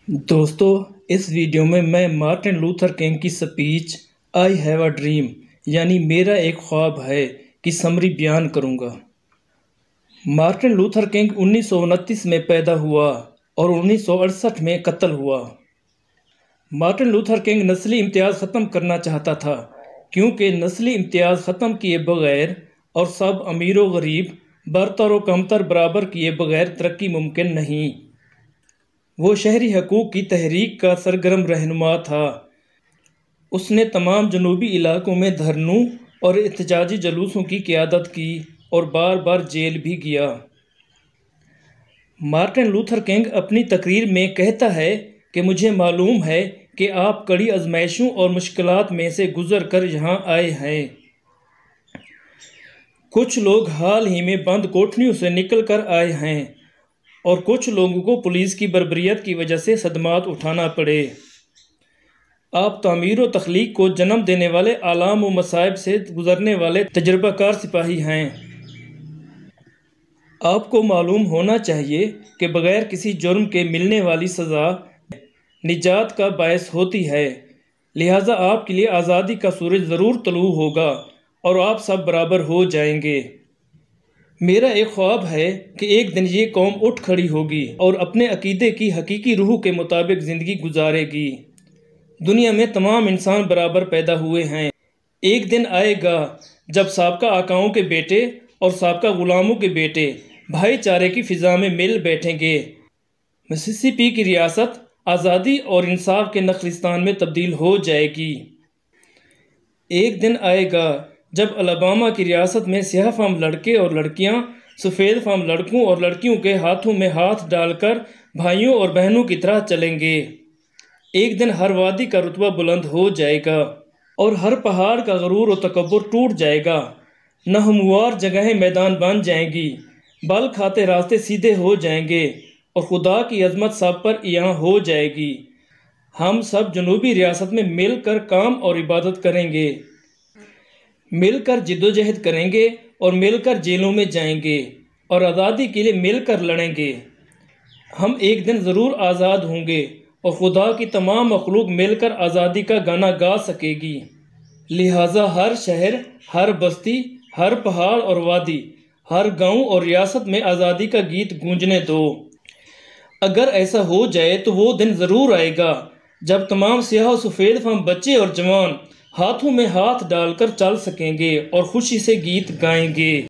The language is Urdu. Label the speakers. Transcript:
Speaker 1: دوستو، اس ویڈیو میں مارٹن لوتھر کنگ کی speech I have a dream یعنی میرا ایک خواب ہے کی سمری بیان کروں گا۔ مارٹن لوتھر کنگ 1929 میں پیدا ہوا اور 1968 میں قتل ہوا۔ مارٹن لوتھر کنگ نسلی امتیاز ختم کرنا چاہتا تھا کیونکہ نسلی امتیاز ختم کیے بغیر اور سب امیر و غریب برتر و کمتر برابر کیے بغیر ترقی ممکن نہیں۔ وہ شہری حقوق کی تحریک کا سرگرم رہنما تھا۔ اس نے تمام جنوبی علاقوں میں دھرنوں اور احتجاجی جلوسوں کی قیادت کی اور بار بار جیل بھی گیا۔ مارٹن لوتھر کنگ اپنی تقریر میں کہتا ہے کہ مجھے معلوم ہے کہ آپ کڑی آزمائشوں اور مشکلات میں سے گزر کر یہاں آئے ہیں۔ کچھ لوگ حال ہی میں بند کوٹھریوں سے نکل کر آئے ہیں اور کچھ لوگوں کو پولیس کی بربریت کی وجہ سے صدمات اٹھانا پڑے۔ آپ تعمیر و تخلیق کو جنم دینے والے آلام و مصائب سے گزرنے والے تجربہ کار سپاہی ہیں۔ آپ کو معلوم ہونا چاہیے کہ بغیر کسی جرم کے ملنے والی سزا نجات کا باعث ہوتی ہے، لہٰذا آپ کے لیے آزادی کا سورج ضرور طلوع ہوگا اور آپ سب برابر ہو جائیں گے۔ میرا ایک خواب ہے کہ ایک دن یہ قوم اٹھ کھڑی ہوگی اور اپنے عقیدے کی حقیقی روح کے مطابق زندگی گزارے گی۔ دنیا میں تمام انسان برابر پیدا ہوئے ہیں۔ ایک دن آئے گا جب سابقہ آقاؤں کے بیٹے اور سابقہ غلاموں کے بیٹے بھائی چارے کی فضا میں مل بیٹھیں گے۔ مسیسپی کی ریاست آزادی اور انصاف کے نخلستان میں تبدیل ہو جائے گی۔ ایک دن آئے گا جب الاباما کی ریاست میں سیاہ فام لڑکے اور لڑکیاں سفید فام لڑکوں اور لڑکیوں کے ہاتھوں میں ہاتھ ڈال کر بھائیوں اور بہنوں کی طرح چلیں گے۔ ایک دن ہر وادی کا رتبہ بلند ہو جائے گا اور ہر پہاڑ کا غرور و تکبر ٹوٹ جائے گا۔ ناہموار جگہیں میدان بن جائیں گی، بل کھاتے راستے سیدھے ہو جائیں گے اور خدا کی عظمت سب پر عیاں ہو جائے گی۔ ہم سب جنوبی ریاست میں مل کر کام اور عبادت کریں گے، مل کر جدوجہد کریں گے اور مل کر جیلوں میں جائیں گے اور آزادی کے لیے مل کر لڑیں گے۔ ہم ایک دن ضرور آزاد ہوں گے اور خدا کی تمام مخلوق مل کر آزادی کا گانا گا سکے گی۔ لہٰذا ہر شہر، ہر بستی، ہر پہاڑ اور وادی، ہر گاؤں اور ریاست میں آزادی کا گیت گونجنے دو۔ اگر ایسا ہو جائے تو وہ دن ضرور آئے گا جب تمام سیاہ و سفید فام بچے اور جوان ہاتھوں میں ہاتھ ڈال کر چل سکیں گے اور خوشی سے گیت گائیں گے۔